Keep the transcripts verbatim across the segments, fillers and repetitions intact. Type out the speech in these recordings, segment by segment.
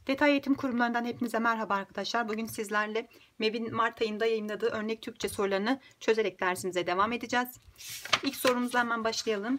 Detay Eğitim Kurumlarından hepinize merhaba arkadaşlar. Bugün sizlerle MEB'in Mart ayında yayınladığı örnek Türkçe sorularını çözerek dersimize devam edeceğiz. İlk sorumuzla hemen başlayalım.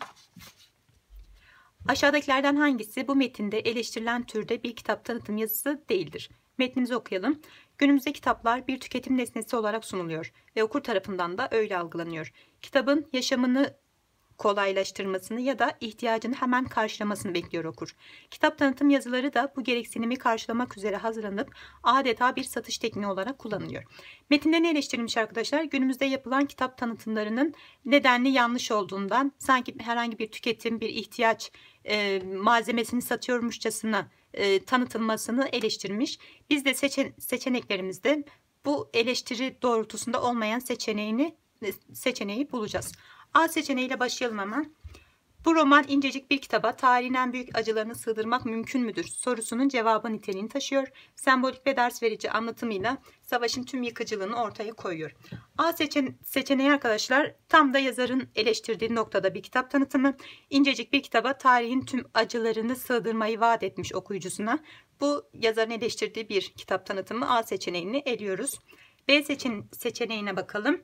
Aşağıdakilerden hangisi bu metinde eleştirilen türde bir kitap tanıtım yazısı değildir? Metnimizi okuyalım. Günümüzde kitaplar bir tüketim nesnesi olarak sunuluyor ve okur tarafından da öyle algılanıyor. Kitabın yaşamını kolaylaştırmasını ya da ihtiyacını hemen karşılamasını bekliyor okur. Kitap tanıtım yazıları da bu gereksinimi karşılamak üzere hazırlanıp adeta bir satış tekniği olarak kullanılıyor. Metinde ne eleştirilmiş arkadaşlar? Günümüzde yapılan kitap tanıtımlarının nedenli yanlış olduğundan, sanki herhangi bir tüketim, bir ihtiyaç e, malzemesini satıyormuşçasına e, tanıtılmasını eleştirmiş. Biz de seçen seçeneklerimizde bu eleştiri doğrultusunda olmayan seçeneğini seçeneği bulacağız. A seçeneğiyle başlayalım hemen. Bu roman incecik bir kitaba tarihin en büyük acılarını sığdırmak mümkün müdür sorusunun cevabı niteliğini taşıyor. Sembolik ve ders verici anlatımıyla savaşın tüm yıkıcılığını ortaya koyuyor. A seçen seçeneği arkadaşlar tam da yazarın eleştirdiği noktada bir kitap tanıtımı. İncecik bir kitaba tarihin tüm acılarını sığdırmayı vaat etmiş okuyucusuna. Bu yazarın eleştirdiği bir kitap tanıtımı. A seçeneğini eliyoruz. B seçen seçeneğine bakalım.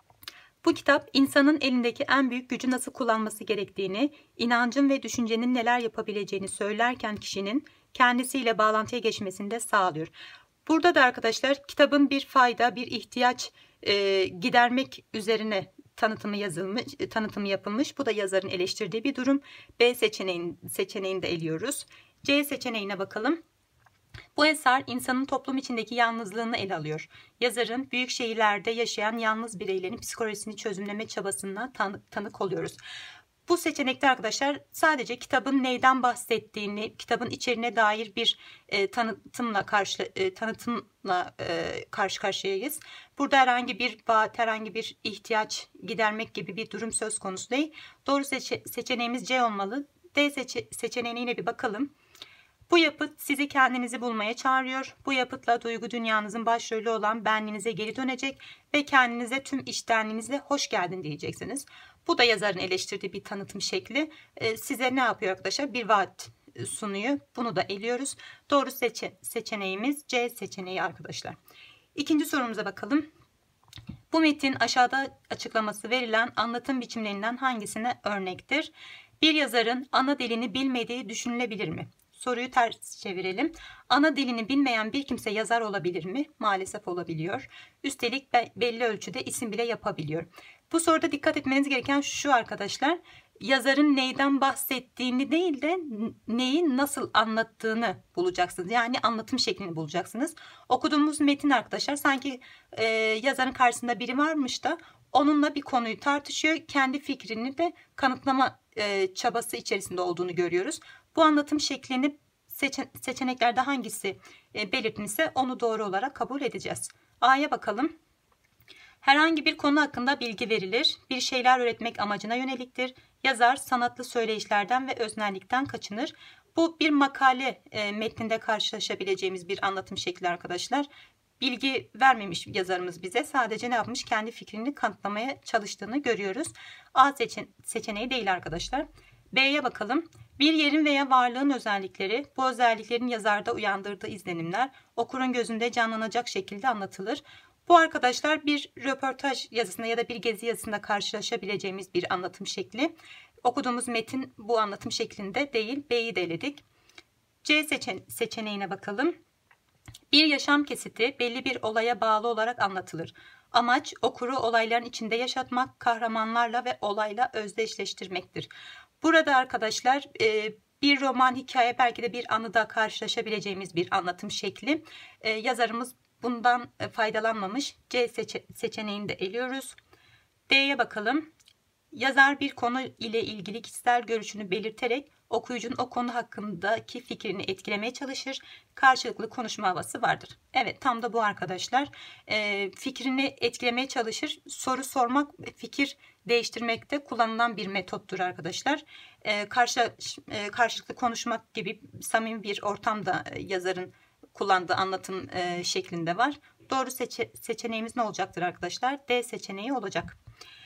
Bu kitap insanın elindeki en büyük gücü nasıl kullanması gerektiğini, inancın ve düşüncenin neler yapabileceğini söylerken kişinin kendisiyle bağlantıya geçmesini de sağlıyor. Burada da arkadaşlar kitabın bir fayda, bir ihtiyaç e, gidermek üzerine tanıtımı yazılmış, tanıtımı yapılmış. Bu da yazarın eleştirdiği bir durum. B seçeneğini, seçeneğini de eliyoruz. C seçeneğine bakalım. Bu eser insanın toplum içindeki yalnızlığını ele alıyor. Yazarın büyük şehirlerde yaşayan yalnız bireylerin psikolojisini çözümleme çabasına tanı tanık oluyoruz. Bu seçenekte arkadaşlar sadece kitabın neyden bahsettiğini, kitabın içeriğine dair bir e, tanıtımla karşı e, tanıtımla e, karşı karşıyayız. Burada herhangi bir vaat, herhangi bir ihtiyaç gidermek gibi bir durum söz konusu değil. Doğru seçe seçeneğimiz C olmalı. D seçe seçeneğine yine bir bakalım. Bu yapıt sizi kendinizi bulmaya çağırıyor. Bu yapıtla duygu dünyanızın başrolü olan benliğinize geri dönecek ve kendinize tüm içtenliğinizle hoş geldin diyeceksiniz. Bu da yazarın eleştirdiği bir tanıtım şekli. Ee, size ne yapıyor arkadaşlar? Bir vaat sunuyor. Bunu da eliyoruz. Doğru seçe seçeneğimiz C seçeneği arkadaşlar. İkinci sorumuza bakalım. Bu metin aşağıda açıklaması verilen anlatım biçimlerinden hangisine örnektir? Bir yazarın ana dilini bilmediği düşünülebilir mi? Soruyu ters çevirelim. Ana dilini bilmeyen bir kimse yazar olabilir mi? Maalesef olabiliyor. Üstelik belli ölçüde isim bile yapabiliyor. Bu soruda dikkat etmeniz gereken şu arkadaşlar. Yazarın neyden bahsettiğini değil de neyi nasıl anlattığını bulacaksınız. Yani anlatım şeklini bulacaksınız. Okuduğumuz metin arkadaşlar sanki e, yazarın karşısında biri varmış da onunla bir konuyu tartışıyor. Kendi fikrini de kanıtlama e, çabası içerisinde olduğunu görüyoruz. Bu anlatım şeklini seçen seçeneklerde hangisi e, belirtmişse onu doğru olarak kabul edeceğiz. A'ya bakalım. Herhangi bir konu hakkında bilgi verilir. Bir şeyler öğretmek amacına yöneliktir. Yazar sanatlı söyleyişlerden ve öznellikten kaçınır. Bu bir makale e, metninde karşılaşabileceğimiz bir anlatım şekli arkadaşlar. Bilgi vermemiş yazarımız bize. Sadece ne yapmış? Kendi fikrini kanıtlamaya çalıştığını görüyoruz. A seçen seçeneği değil arkadaşlar. B'ye bakalım. Bir yerin veya varlığın özellikleri, bu özelliklerin yazarda uyandırdığı izlenimler okurun gözünde canlanacak şekilde anlatılır. Bu arkadaşlar bir röportaj yazısında ya da bir gezi yazısında karşılaşabileceğimiz bir anlatım şekli. Okuduğumuz metin bu anlatım şeklinde değil. B'yi de eledik. C seçen seçeneğine bakalım. Bir yaşam kesiti belli bir olaya bağlı olarak anlatılır. Amaç okuru olayların içinde yaşatmak, kahramanlarla ve olayla özdeşleştirmektir. Burada arkadaşlar bir roman, hikaye, belki de bir anıda karşılaşabileceğimiz bir anlatım şekli. Yazarımız bundan faydalanmamış. C seçe seçeneğini de eliyoruz. D'ye bakalım. Yazar bir konu ile ilgili kişisel görüşünü belirterek okuyucunun o konu hakkındaki fikrini etkilemeye çalışır. Karşılıklı konuşma havası vardır. Evet, tam da bu arkadaşlar. E, fikrini etkilemeye çalışır. Soru sormak, fikir değiştirmekte kullanılan bir metottur arkadaşlar. E, karşı, e, karşılıklı konuşmak gibi samimi bir ortamda e, yazarın kullandığı anlatım e, şeklinde var. Doğru seçe seçeneğimiz ne olacaktır arkadaşlar? D seçeneği olacak.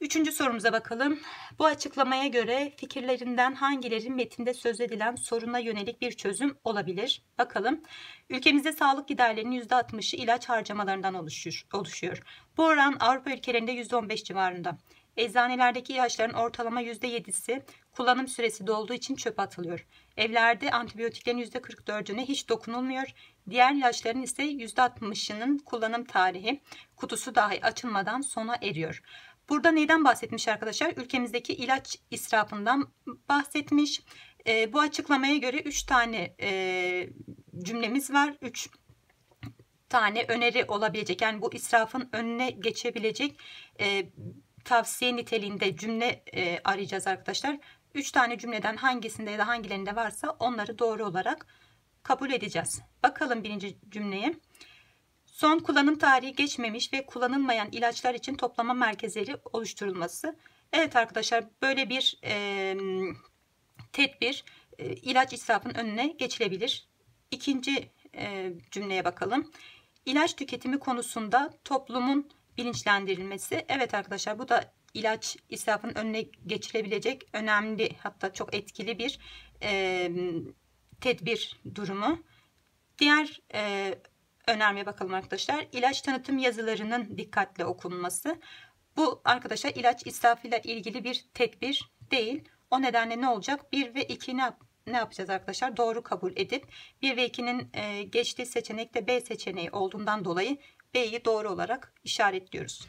Üçüncü sorumuza bakalım. Bu açıklamaya göre fikirlerinden hangileri metinde söz edilen soruna yönelik bir çözüm olabilir? Bakalım. Ülkemizde sağlık giderlerinin yüzde altmışı ilaç harcamalarından oluşuyor. oluşuyor. Bu oran Avrupa ülkelerinde yüzde on beş civarında. Eczanelerdeki ilaçların ortalama yüzde yedisi kullanım süresi dolduğu için çöpe atılıyor. Evlerde antibiyotiklerin yüzde kırk dördüne hiç dokunulmuyor. Diğer ilaçların ise yüzde altmışının kullanım tarihi kutusu dahi açılmadan sona eriyor. Burada neyden bahsetmiş arkadaşlar? Ülkemizdeki ilaç israfından bahsetmiş. E, bu açıklamaya göre üç tane e, cümlemiz var. üç tane öneri olabilecek. Yani bu israfın önüne geçebilecek e, tavsiye niteliğinde cümle e, arayacağız arkadaşlar. üç tane cümleden hangisinde ya da hangilerinde varsa onları doğru olarak kabul edeceğiz. Bakalım birinci cümleye. Son kullanım tarihi geçmemiş ve kullanılmayan ilaçlar için toplama merkezleri oluşturulması. Evet arkadaşlar, böyle bir e, tedbir e, ilaç israfının önüne geçilebilir. İkinci e, cümleye bakalım. İlaç tüketimi konusunda toplumun bilinçlendirilmesi. Evet arkadaşlar, bu da ilaç israfının önüne geçilebilecek önemli, hatta çok etkili bir e, tedbir durumu. Diğer e, önermeye bakalım arkadaşlar. İlaç tanıtım yazılarının dikkatle okunması. Bu arkadaşlar ilaç israfıyla ilgili bir tedbir değil. O nedenle ne olacak? bir ve iki ne, yap ne yapacağız arkadaşlar? Doğru kabul edip bir ve ikinin e, geçtiği seçenek de B seçeneği olduğundan dolayı B'yi doğru olarak işaretliyoruz.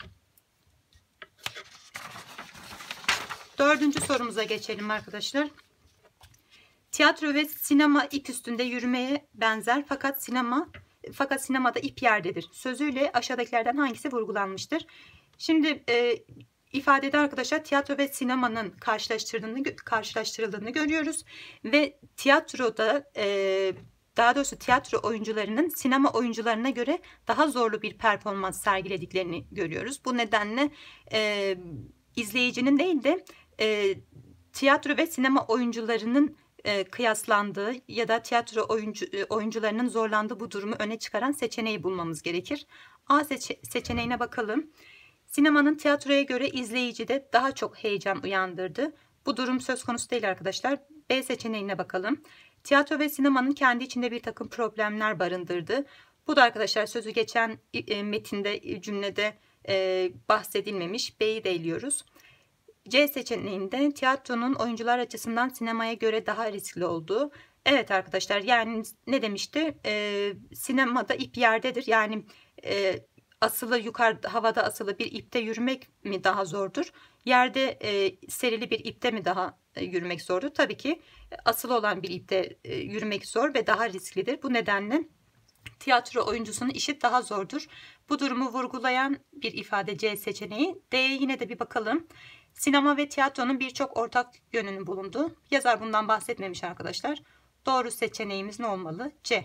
Dördüncü sorumuza geçelim arkadaşlar. Tiyatro ve sinema ip üstünde yürümeye benzer fakat sinema fakat sinemada ip yerdedir sözüyle aşağıdakilerden hangisi vurgulanmıştır? Şimdi e, ifadede arkadaşlar tiyatro ve sinemanın karşılaştırıldığını, karşılaştırıldığını görüyoruz ve tiyatroda e, daha doğrusu tiyatro oyuncularının sinema oyuncularına göre daha zorlu bir performans sergilediklerini görüyoruz. Bu nedenle e, izleyicinin değil de e, tiyatro ve sinema oyuncularının e, kıyaslandığı ya da tiyatro oyuncu, e, oyuncularının zorlandığı bu durumu öne çıkaran seçeneği bulmamız gerekir. A seçe seçeneğine bakalım. Sinemanın tiyatroya göre izleyicide daha çok heyecan uyandırdı. Bu durum söz konusu değil arkadaşlar. B seçeneğine bakalım. Tiyatro ve sinemanın kendi içinde bir takım problemler barındırdı. Bu da arkadaşlar sözü geçen e, metinde, cümlede e, bahsedilmemiş. B'yi de eliyoruz. C seçeneğinde tiyatronun oyuncular açısından sinemaya göre daha riskli olduğu. Evet arkadaşlar, yani ne demişti? Ee, sinemada ip yerdedir. Yani e, asılı yukarıda havada asılı bir ipte yürümek mi daha zordur? Yerde e, serili bir ipte mi daha e, yürümek zordur? Tabii ki asılı olan bir ipte e, yürümek zor ve daha risklidir. Bu nedenle tiyatro oyuncusunun işi daha zordur. Bu durumu vurgulayan bir ifade C seçeneği. D'ye yine de bir bakalım. Sinema ve tiyatronun birçok ortak yönünün bulunduğu. Yazar bundan bahsetmemiş arkadaşlar. Doğru seçeneğimiz ne olmalı? C.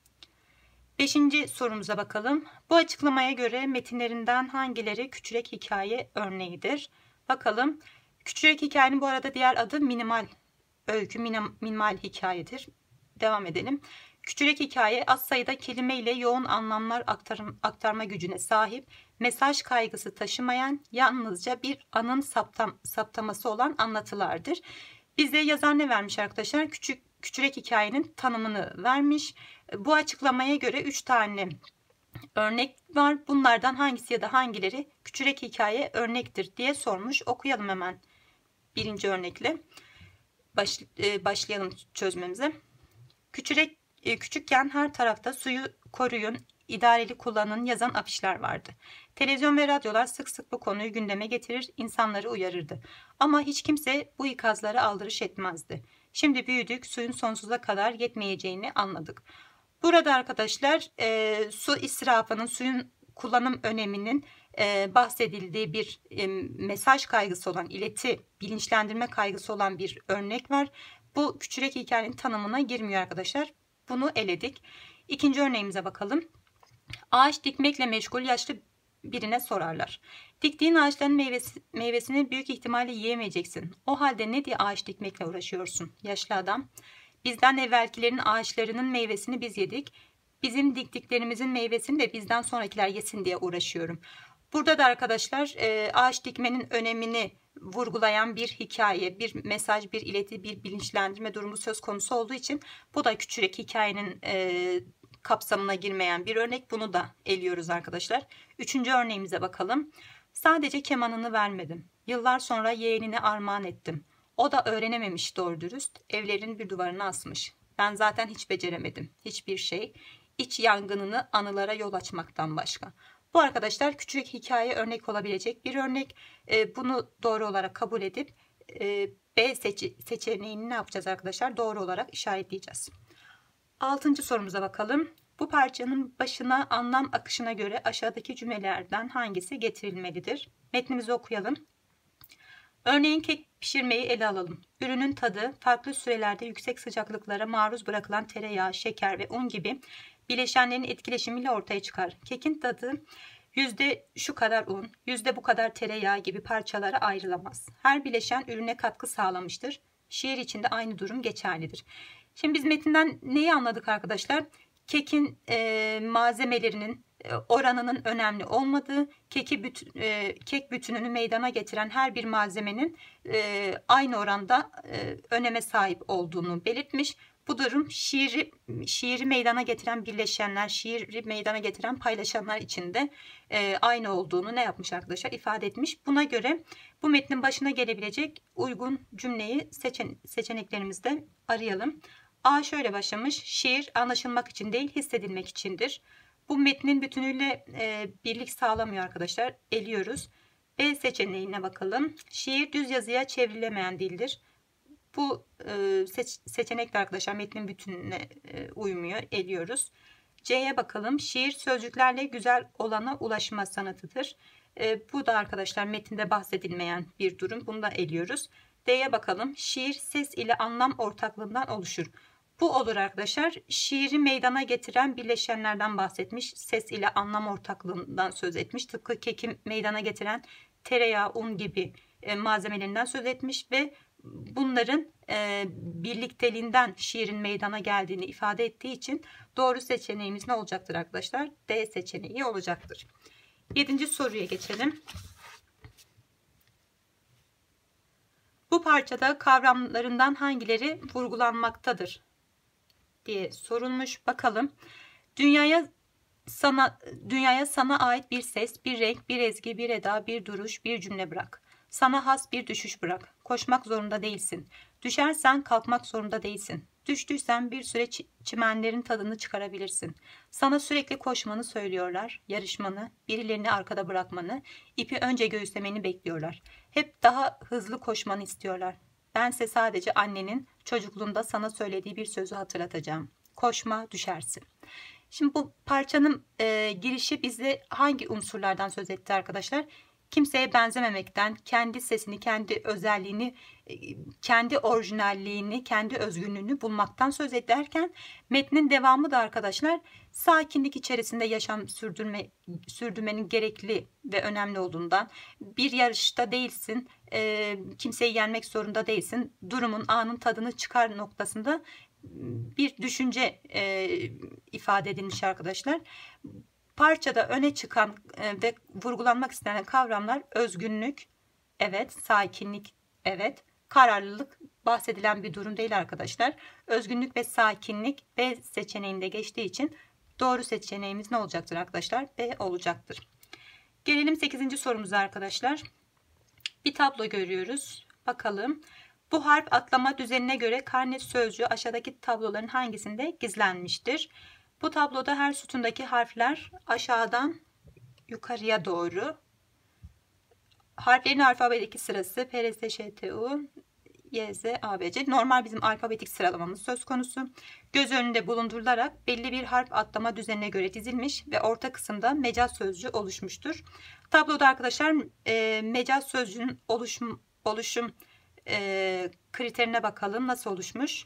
Beşinci sorumuza bakalım. Bu açıklamaya göre metinlerinden hangileri küçürek hikaye örneğidir? Bakalım. Küçürek hikayenin bu arada diğer adı minimal öykü, minimal hikayedir. Devam edelim. Küçürek hikaye az sayıda kelime ile yoğun anlamlar aktarım, aktarma gücüne sahip, mesaj kaygısı taşımayan, yalnızca bir anın saptam, saptaması olan anlatılardır. Bize yazar ne vermiş arkadaşlar? Küçük Küçürek hikayenin tanımını vermiş. Bu açıklamaya göre üç tane örnek var. Bunlardan hangisi ya da hangileri küçürek hikaye örnektir diye sormuş. Okuyalım hemen birinci örnekle. Baş, başlayalım çözmemize. Küçürek Küçükken her tarafta suyu koruyun, idareli kullanın yazan afişler vardı. Televizyon ve radyolar sık sık bu konuyu gündeme getirir, insanları uyarırdı. Ama hiç kimse bu ikazlara aldırış etmezdi. Şimdi büyüdük, suyun sonsuza kadar yetmeyeceğini anladık. Burada arkadaşlar e, su israfının, suyun kullanım öneminin e, bahsedildiği bir e, mesaj kaygısı olan, ileti, bilinçlendirme kaygısı olan bir örnek var. Bu küçürek hikayenin tanımına girmiyor arkadaşlar. Bunu eledik. İkinci örneğimize bakalım. Ağaç dikmekle meşgul yaşlı birine sorarlar. Diktiğin ağaçların meyvesi, meyvesini büyük ihtimalle yiyemeyeceksin. O halde ne diye ağaç dikmekle uğraşıyorsun? Yaşlı adam. Bizden evvelkilerin ağaçlarının meyvesini biz yedik. Bizim diktiklerimizin meyvesini de bizden sonrakiler yesin diye uğraşıyorum. Burada da arkadaşlar e, ağaç dikmenin önemini vurgulayan bir hikaye, bir mesaj, bir ileti, bir bilinçlendirme durumu söz konusu olduğu için bu da küçük hikayenin e, kapsamına girmeyen bir örnek. Bunu da eliyoruz arkadaşlar. Üçüncü örneğimize bakalım. Sadece kemanını vermedim. Yıllar sonra yeğenine armağan ettim. O da öğrenememiş doğru dürüst. Evlerin bir duvarına asmış. Ben zaten hiç beceremedim. Hiçbir şey. İç yangınını anılara yol açmaktan başka. Bu arkadaşlar küçük hikaye örnek olabilecek bir örnek. E, bunu doğru olarak kabul edip e, B seçe seçeneğini ne yapacağız arkadaşlar? Doğru olarak işaretleyeceğiz. Altıncı sorumuza bakalım. Bu parçanın başına anlam akışına göre aşağıdaki cümlelerden hangisi getirilmelidir? Metnimizi okuyalım. Örneğin kek pişirmeyi ele alalım. Ürünün tadı farklı sürelerde yüksek sıcaklıklara maruz bırakılan tereyağı, şeker ve un gibi bileşenlerin etkileşimiyle ortaya çıkar. Kekin tadı yüzde şu kadar un, yüzde bu kadar tereyağı gibi parçalara ayrılamaz. Her bileşen ürüne katkı sağlamıştır. Şiir içinde aynı durum geçerlidir. Şimdi biz metinden neyi anladık arkadaşlar? Kekin e, malzemelerinin e, oranının önemli olmadığı, keki büt, e, kek bütününü meydana getiren her bir malzemenin e, aynı oranda e, öneme sahip olduğunu belirtmiş. Bu durum şiiri, şiiri meydana getiren birleşenler, şiiri meydana getiren paylaşanlar içinde e, aynı olduğunu ne yapmış arkadaşlar? İfade etmiş. Buna göre bu metnin başına gelebilecek uygun cümleyi seçen, seçeneklerimizde arayalım. A şöyle başlamış. Şiir anlaşılmak için değil, hissedilmek içindir. Bu metnin bütünüyle e, birlik sağlamıyor arkadaşlar. Eliyoruz. B seçeneğine bakalım. Şiir düz yazıya çevrilemeyen dildir. Bu e, seç, seçenekler arkadaşlar metnin bütününe e, uymuyor. Eliyoruz. C'ye bakalım. Şiir sözcüklerle güzel olana ulaşma sanatıdır. E, bu da arkadaşlar metinde bahsedilmeyen bir durum. Bunu da eliyoruz. D'ye bakalım. Şiir ses ile anlam ortaklığından oluşur. Bu olur arkadaşlar. Şiiri meydana getiren bileşenlerden bahsetmiş. Ses ile anlam ortaklığından söz etmiş. Tıpkı keki meydana getiren tereyağı, un gibi e, malzemelerinden söz etmiş ve bunların e, birlikteliğinden şiirin meydana geldiğini ifade ettiği için doğru seçeneğimiz ne olacaktır arkadaşlar? D seçeneği olacaktır. Yedinci soruya geçelim. Bu parçada kavramlarından hangileri vurgulanmaktadır diye sorulmuş. Bakalım. Dünyaya sana dünyaya sana ait bir ses, bir renk, bir ezgi, bir eda, bir duruş, bir cümle bırak. Sana has bir düşüş bırak. Koşmak zorunda değilsin. Düşersen kalkmak zorunda değilsin. Düştüysen bir süre çimenlerin tadını çıkarabilirsin. Sana sürekli koşmanı söylüyorlar, yarışmanı, birilerini arkada bırakmanı, ipi önce göğüslemeni bekliyorlar. Hep daha hızlı koşmanı istiyorlar. Bense sadece annenin çocukluğunda sana söylediği bir sözü hatırlatacağım. Koşma, düşersin. Şimdi bu parçanın e, girişi bize hangi unsurlardan söz etti arkadaşlar? Kimseye benzememekten, kendi sesini, kendi özelliğini, kendi orijinalliğini, kendi özgünlüğünü bulmaktan söz ederken metnin devamı da arkadaşlar sakinlik içerisinde yaşam sürdürme, sürdürmenin gerekli ve önemli olduğundan, bir yarışta değilsin, e, kimseyi yenmek zorunda değilsin, durumun, anın tadını çıkar noktasında bir düşünce e, ifade edilmiş arkadaşlar. Parçada öne çıkan ve vurgulanmak istenen kavramlar özgünlük, evet, sakinlik, evet, kararlılık bahsedilen bir durum değil arkadaşlar. Özgünlük ve sakinlik B seçeneğinde geçtiği için doğru seçeneğimiz ne olacaktır arkadaşlar? B olacaktır. Gelelim sekizinci sorumuza arkadaşlar. Bir tablo görüyoruz. Bakalım. Bu harf atlama düzenine göre karne sözcüğü aşağıdaki tabloların hangisinde gizlenmiştir? Bu tabloda her sütundaki harfler aşağıdan yukarıya doğru. Harflerin alfabedeki sırası P, R, S, Ş, T, U, Y, Z, A, B, C. Normal bizim alfabetik sıralamamız söz konusu. Göz önünde bulundurularak belli bir harf atlama düzenine göre dizilmiş ve orta kısımda mecaz sözcüğü oluşmuştur. Tabloda arkadaşlar e, mecaz sözcüğünün oluşum, oluşum e, kriterine bakalım. Nasıl oluşmuş?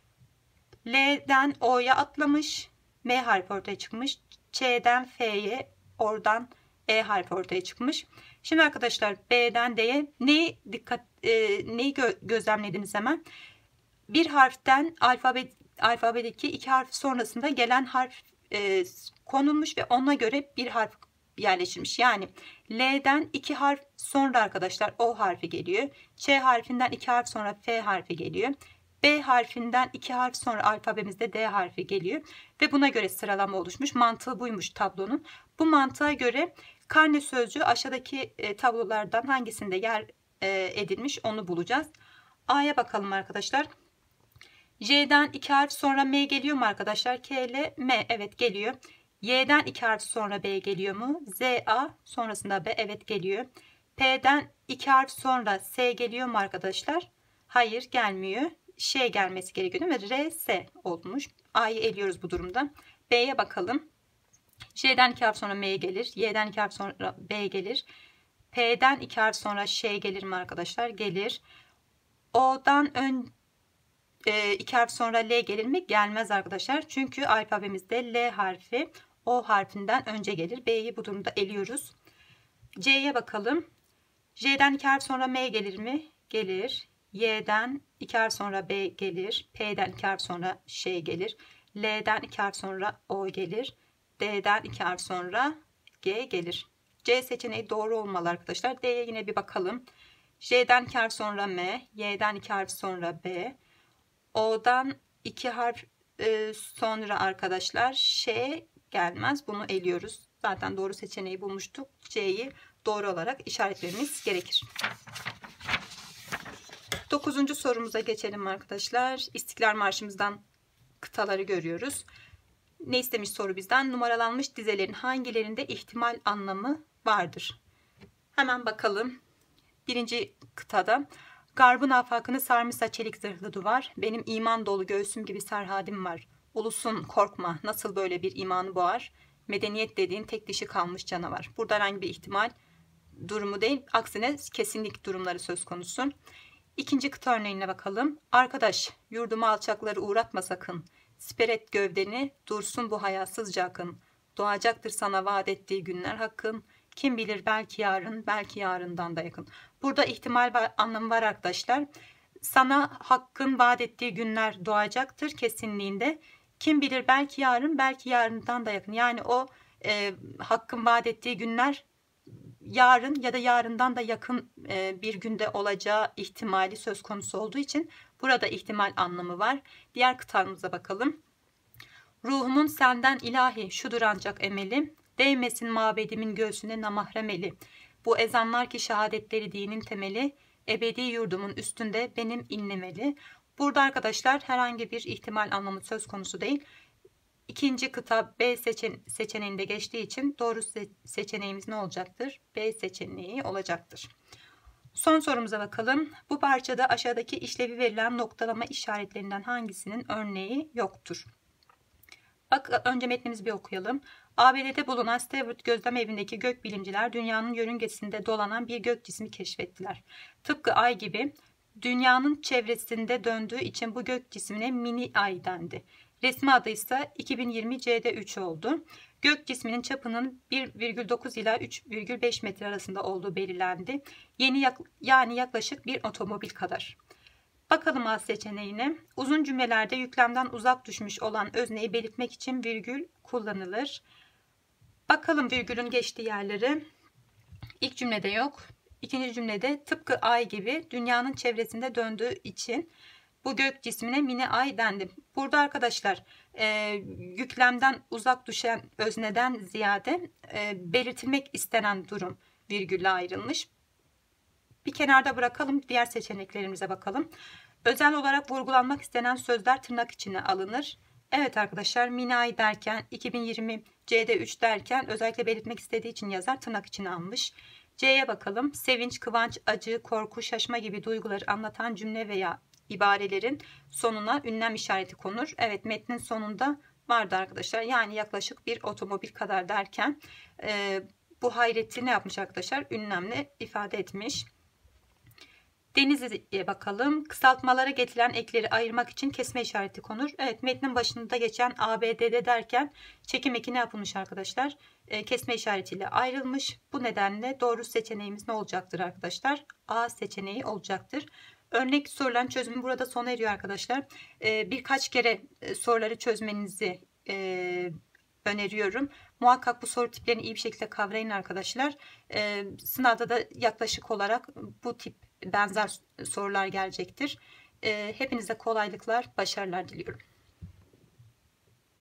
L'den O'ya atlamış. M harfi ortaya çıkmış. Ç'den F'ye, oradan E harfi ortaya çıkmış. Şimdi arkadaşlar B'den D'ye neyi dikkat e, neyi gö gözlemlediniz hemen? Bir harften alfabe alfabedeki iki harf sonrasında gelen harf e, konulmuş ve ona göre bir harf yerleştirmiş. Yani L'den iki harf sonra arkadaşlar O harfi geliyor. Ç harfinden iki harf sonra F harfi geliyor. B harfinden iki harf sonra alfabemizde D harfi geliyor. Ve buna göre sıralama oluşmuş. Mantığı buymuş tablonun. Bu mantığa göre karne sözcüğü aşağıdaki e, tablolardan hangisinde yer e, edilmiş onu bulacağız. A'ya bakalım arkadaşlar. J'den iki harf sonra M geliyor mu arkadaşlar? K ile M, evet geliyor. Y'den iki harf sonra B geliyor mu? Z, A sonrasında B, evet geliyor. P'den iki harf sonra S geliyor mu arkadaşlar? Hayır, gelmiyor. Ş gelmesi gerekiyor değil mi? R, S olmuş. A'yı eliyoruz bu durumda. B'ye bakalım. J'den iki harf sonra M gelir. Y'den iki harf sonra B gelir. P'den iki harf sonra Ş gelir mi arkadaşlar? Gelir. O'dan ön e, iki harf sonra L gelir mi? Gelmez arkadaşlar. Çünkü alfabemizde L harfi O harfinden önce gelir. B'yi bu durumda eliyoruz. C'ye bakalım. J'den iki harf sonra M gelir mi? Gelir. Y'den iki harf sonra B gelir. P'den iki harf sonra Ş gelir. L'den iki harf sonra O gelir. D'den iki harf sonra G gelir. C seçeneği doğru olmalı arkadaşlar. D'ye yine bir bakalım. J'den iki harf sonra M. Y'den iki harf sonra B. O'dan iki harf e, sonra arkadaşlar Ş gelmez. Bunu eliyoruz. Zaten doğru seçeneği bulmuştuk. C'yi doğru olarak işaretlememiz gerekir. Dokuzuncu sorumuza geçelim arkadaşlar. İstiklal Marşımızdan kıtaları görüyoruz. Ne istemiş soru bizden? Numaralanmış dizelerin hangilerinde ihtimal anlamı vardır? Hemen bakalım. Birinci kıtada. Garbın afakını sarmışsa çelik zırhlı duvar. Benim iman dolu göğsüm gibi serhadim var. Ulusun korkma, nasıl böyle bir imanı boğar? Medeniyet dediğin tek dişi kalmış canavar. Burada herhangi bir ihtimal durumu değil. Aksine kesinlik durumları söz konusu. İkinci kıta örneğine bakalım. Arkadaş, yurduma alçakları uğratma sakın. Siper et gövdeni, dursun bu hayasızca akın. Doğacaktır sana vaat ettiği günler hakkın. Kim bilir belki yarın, belki yarından da yakın. Burada ihtimal var, anlamı var arkadaşlar. Sana hakkın vaat ettiği günler doğacaktır kesinliğinde. Kim bilir belki yarın, belki yarından da yakın. Yani o e, hakkın vaat ettiği günler yarın ya da yarından da yakın e, bir günde olacağı ihtimali söz konusu olduğu için burada ihtimal anlamı var. Diğer kıtamıza bakalım. Ruhumun senden ilahi şudur ancak emelim. Değmesin mabedimin göğsüne namahrem eli. Bu ezanlar ki şehadetleri dinin temeli. Ebedi yurdumun üstünde benim inlemeli. Burada arkadaşlar herhangi bir ihtimal anlamı söz konusu değil. İkinci kıta B seçen seçeneğinde geçtiği için doğru se seçeneğimiz ne olacaktır? B seçeneği olacaktır. Son sorumuza bakalım. Bu parçada aşağıdaki işlevi verilen noktalama işaretlerinden hangisinin örneği yoktur? Bak, önce metnimizi bir okuyalım. A B D'de bulunan Stewart gözlem evindeki gökbilimciler dünyanın yörüngesinde dolanan bir gök cismi keşfettiler. Tıpkı ay gibi dünyanın çevresinde döndüğü için bu gök cismine mini ay dendi. Resmi adı ise iki bin yirmi C D üç oldu. Gök cisminin çapının bir virgül dokuz ila üç virgül beş metre arasında olduğu belirlendi. Yeni yak yani yaklaşık bir otomobil kadar. Bakalım A seçeneğine. Uzun cümlelerde yüklemden uzak düşmüş olan özneyi belirtmek için virgül kullanılır. Bakalım virgülün geçtiği yerleri. İlk cümlede yok. İkinci cümlede tıpkı ay gibi dünyanın çevresinde döndüğü için bu gök cismine mini ay dendi. Burada arkadaşlar e, yüklemden uzak düşen özneden ziyade e, belirtilmek istenen durum virgülle ayrılmış. Bir kenarda bırakalım, diğer seçeneklerimize bakalım. Özel olarak vurgulanmak istenen sözler tırnak içine alınır. Evet arkadaşlar, mini ay derken iki bin yirmi C D üç derken özellikle belirtmek istediği için yazar tırnak içine almış. C'ye bakalım. Sevinç, kıvanç, acı, korku, şaşma gibi duyguları anlatan cümle veya ibarelerin sonuna ünlem işareti konur. Evet, metnin sonunda vardı arkadaşlar. Yani yaklaşık bir otomobil kadar derken e, bu hayreti ne yapmış arkadaşlar? Ünlemle ifade etmiş. Denizli'ye bakalım. Kısaltmalara getirilen ekleri ayırmak için kesme işareti konur. Evet, metnin başında geçen A B D'de derken çekim eki ne yapılmış arkadaşlar? E, kesme işaretiyle ayrılmış. Bu nedenle doğru seçeneğimiz ne olacaktır arkadaşlar? A seçeneği olacaktır. Örnek soruların çözümü burada sona eriyor arkadaşlar. E, birkaç kere soruları çözmenizi e, öneriyorum. Muhakkak bu soru tiplerini iyi bir şekilde kavrayın arkadaşlar. Ee, sınavda da yaklaşık olarak bu tip benzer sorular gelecektir. Ee, hepinize kolaylıklar, başarılar diliyorum.